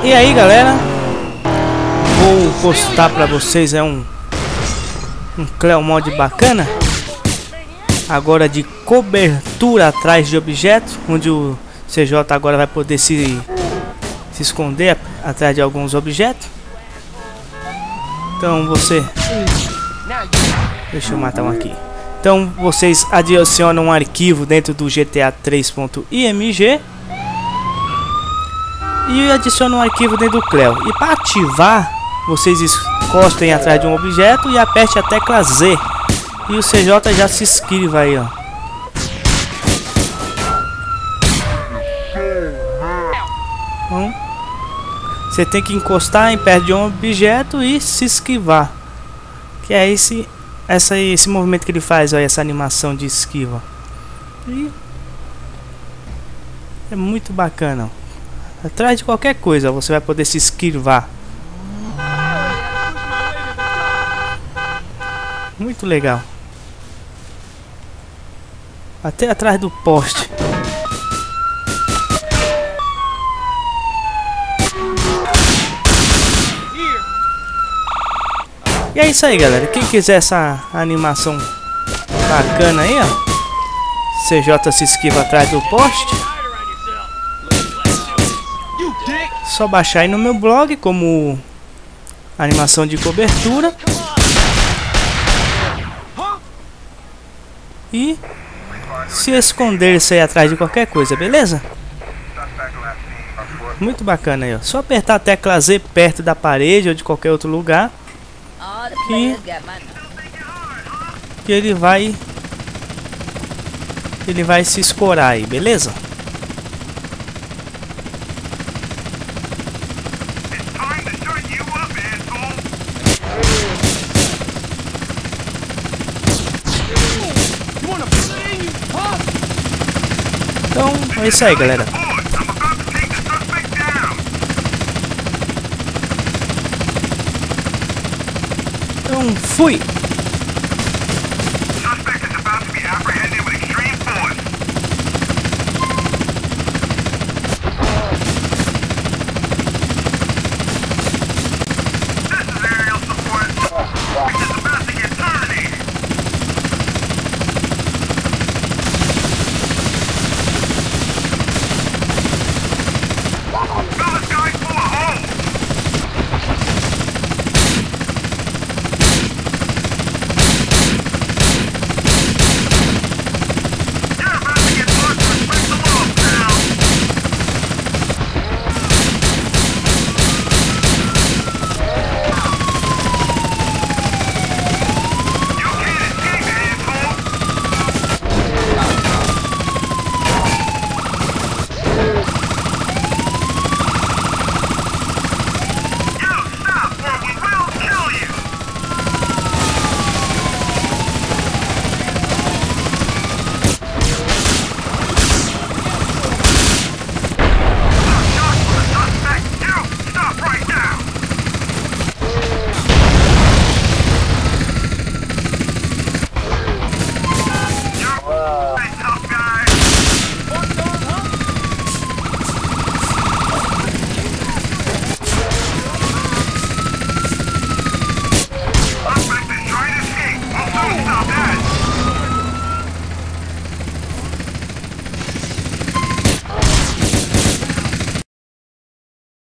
E aí, galera, vou postar pra vocês um Cleo mod bacana, agora de cobertura atrás de objetos, onde o CJ agora vai poder se esconder atrás de alguns objetos. Então deixa eu matar um aqui. Então vocês adicionam um arquivo dentro do GTA 3.img e adicionam um arquivo dentro do Cleo. E para ativar, vocês encostem atrás de um objeto e aperte a tecla Z. E o CJ já se esquiva aí, ó. Então, você tem que encostar em perto de um objeto e se esquivar. Que é esse movimento que ele faz, ó, essa animação de esquiva. E é muito bacana, ó. Atrás de qualquer coisa você vai poder se esquivar. Muito legal. Até atrás do poste. E é isso aí, galera. Quem quiser essa animação bacana aí, ó, CJ se esquiva atrás do poste, só baixar aí no meu blog como animação de cobertura e se esconder isso aí atrás de qualquer coisa, beleza? Muito bacana aí, ó. Só apertar a tecla Z perto da parede ou de qualquer outro lugar que ele vai se escorar aí, beleza? Então é isso aí, galera. Então fui!